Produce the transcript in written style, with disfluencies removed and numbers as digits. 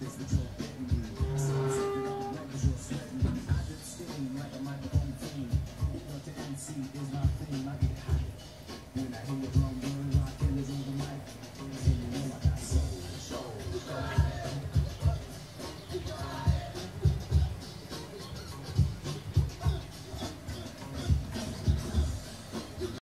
It's the talk that you need. Something up the rubbers you're sweating. I just steam like a microphone fiend. But the MC is my theme. I get hot when I hear the drum.